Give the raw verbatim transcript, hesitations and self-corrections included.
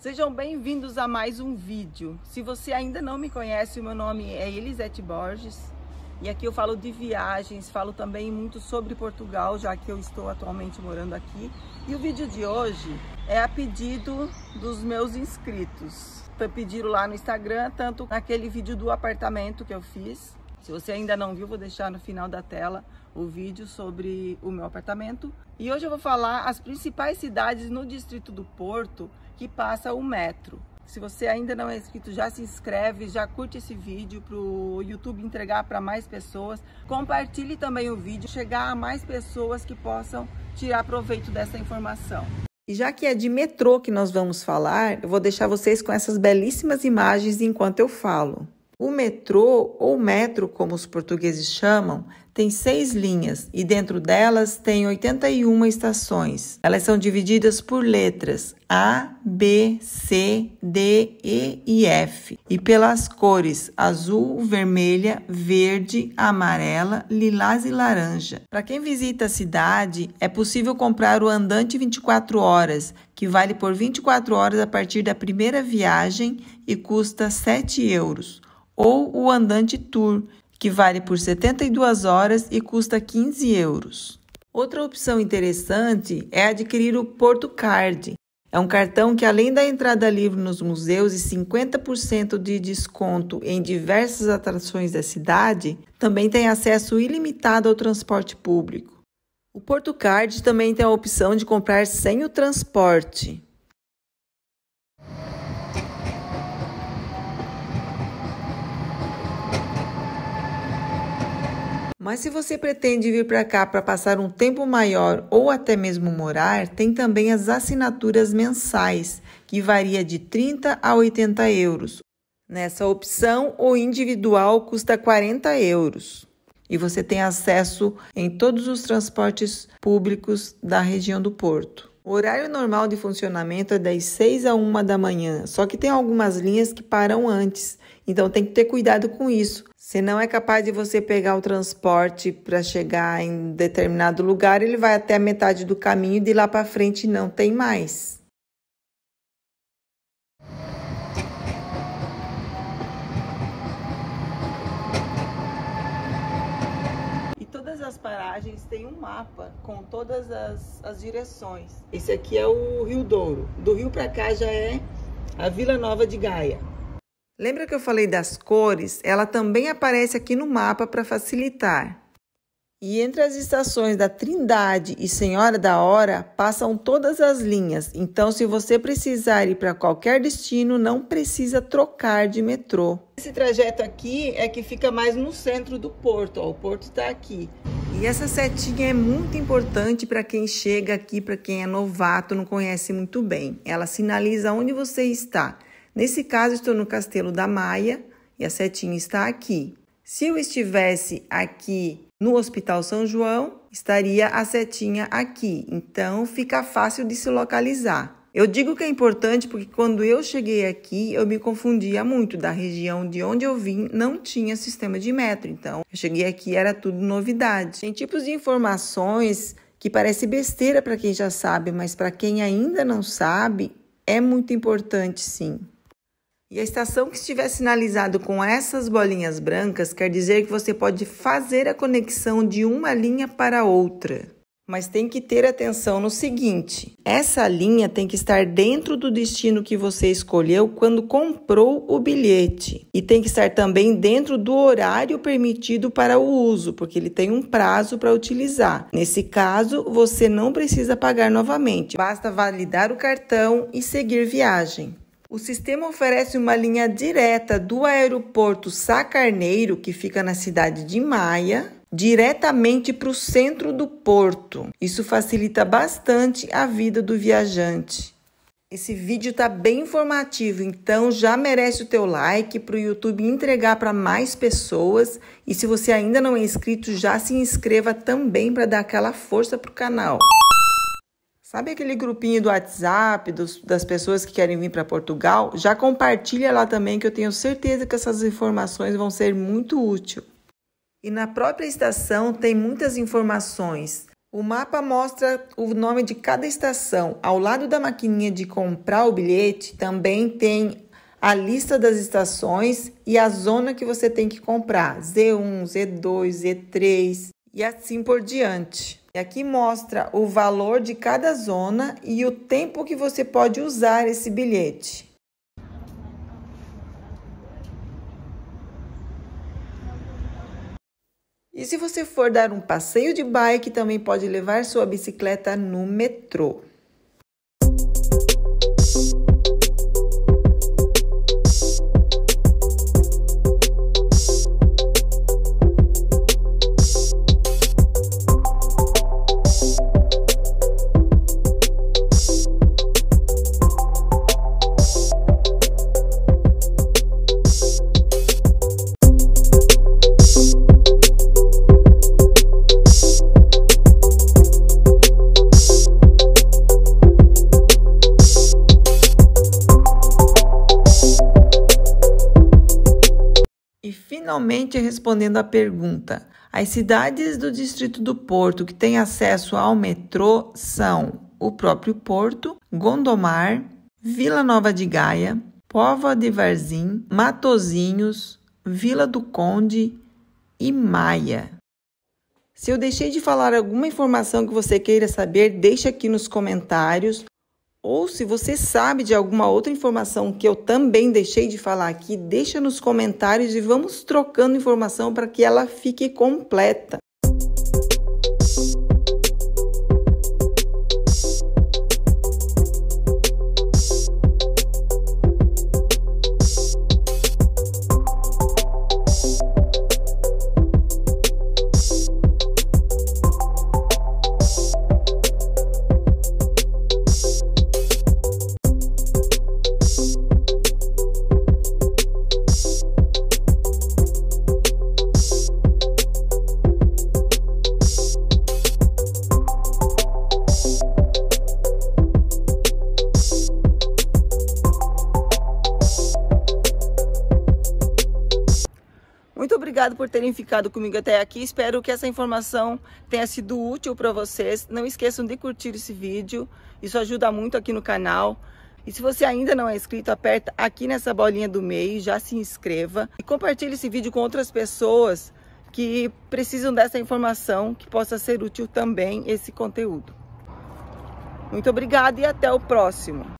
Sejam bem-vindos a mais um vídeo. Se você ainda não me conhece, o meu nome é Elisete Borges e aqui eu falo de viagens, falo também muito sobre Portugal, já que eu estou atualmente morando aqui. E o vídeo de hoje é a pedido dos meus inscritos. Pediram lá no Instagram, tanto naquele vídeo do apartamento que eu fiz. Se você ainda não viu, vou deixar no final da tela o vídeo sobre o meu apartamento. E hoje eu vou falar as principais cidades no distrito do Porto que passa o metro. Se você ainda não é inscrito, já se inscreve, já curte esse vídeo para o YouTube entregar para mais pessoas. Compartilhe também o vídeo, chegar a mais pessoas que possam tirar proveito dessa informação. E já que é de metrô que nós vamos falar, eu vou deixar vocês com essas belíssimas imagens enquanto eu falo. O metrô, ou metro, como os portugueses chamam, tem seis linhas e dentro delas tem oitenta e uma estações. Elas são divididas por letras A, B, C, D, E e F e pelas cores azul, vermelha, verde, amarela, lilás e laranja. Para quem visita a cidade, é possível comprar o andante vinte e quatro horas, que vale por vinte e quatro horas a partir da primeira viagem e custa sete euros. Ou o andante Tour, que vale por setenta e duas horas e custa quinze euros. Outra opção interessante é adquirir o Porto Card. É um cartão que, além da entrada livre nos museus e cinquenta por cento de desconto em diversas atrações da cidade, também tem acesso ilimitado ao transporte público. O Porto Card também tem a opção de comprar sem o transporte. Mas se você pretende vir para cá para passar um tempo maior ou até mesmo morar, tem também as assinaturas mensais, que varia de trinta a oitenta euros. Nessa opção, o individual custa quarenta euros. E você tem acesso em todos os transportes públicos da região do Porto. O horário normal de funcionamento é das seis a uma da manhã, só que tem algumas linhas que param antes, então tem que ter cuidado com isso. Senão é capaz de você pegar o transporte para chegar em determinado lugar, ele vai até a metade do caminho e de lá para frente não tem mais. E todas as paragens têm um mapa com todas as, as direções. Esse aqui é o Rio Douro. Do Rio para cá já é a Vila Nova de Gaia. Lembra que eu falei das cores? Ela também aparece aqui no mapa para facilitar. E entre as estações da Trindade e Senhora da Hora passam todas as linhas. Então, se você precisar ir para qualquer destino, não precisa trocar de metrô. Esse trajeto aqui é que fica mais no centro do Porto. Ó, o Porto está aqui. E essa setinha é muito importante para quem chega aqui, para quem é novato, não conhece muito bem. Ela sinaliza onde você está. Nesse caso, estou no Castelo da Maia e a setinha está aqui. Se eu estivesse aqui no Hospital São João, estaria a setinha aqui. Então, fica fácil de se localizar. Eu digo que é importante porque quando eu cheguei aqui, eu me confundia muito. Da região de onde eu vim, não tinha sistema de metro. Então, eu cheguei aqui, era tudo novidade. Tem tipos de informações que parece besteira para quem já sabe, mas para quem ainda não sabe, é muito importante sim. E a estação que estiver sinalizado com essas bolinhas brancas quer dizer que você pode fazer a conexão de uma linha para outra. Mas tem que ter atenção no seguinte, essa linha tem que estar dentro do destino que você escolheu quando comprou o bilhete. E tem que estar também dentro do horário permitido para o uso, porque ele tem um prazo para utilizar. Nesse caso, você não precisa pagar novamente, basta validar o cartão e seguir viagem. O sistema oferece uma linha direta do aeroporto Sá Carneiro, que fica na cidade de Maia, diretamente para o centro do Porto. Isso facilita bastante a vida do viajante. Esse vídeo está bem informativo, então já merece o teu like para o YouTube entregar para mais pessoas. E se você ainda não é inscrito, já se inscreva também para dar aquela força para o canal. Sabe aquele grupinho do WhatsApp dos, das pessoas que querem vir para Portugal? Já compartilha lá também que eu tenho certeza que essas informações vão ser muito úteis. E na própria estação tem muitas informações. O mapa mostra o nome de cada estação. Ao lado da maquininha de comprar o bilhete, também tem a lista das estações e a zona que você tem que comprar. Z um, Z dois, Z três e assim por diante. E aqui mostra o valor de cada zona e o tempo que você pode usar esse bilhete. E se você for dar um passeio de bike, também pode levar sua bicicleta no metrô. E finalmente respondendo à pergunta, as cidades do Distrito do Porto que têm acesso ao metrô são o próprio Porto, Gondomar, Vila Nova de Gaia, Póvoa de Varzim, Matosinhos, Vila do Conde e Maia. Se eu deixei de falar alguma informação que você queira saber, deixa aqui nos comentários. Ou se você sabe de alguma outra informação que eu também deixei de falar aqui, deixa nos comentários e vamos trocando informação para que ela fique completa. Muito obrigado por terem ficado comigo até aqui. Espero que essa informação tenha sido útil para vocês. Não esqueçam de curtir esse vídeo. Isso ajuda muito aqui no canal. E se você ainda não é inscrito, aperta aqui nessa bolinha do meio, já se inscreva. E compartilhe esse vídeo com outras pessoas que precisam dessa informação, que possa ser útil também esse conteúdo. Muito obrigada e até o próximo.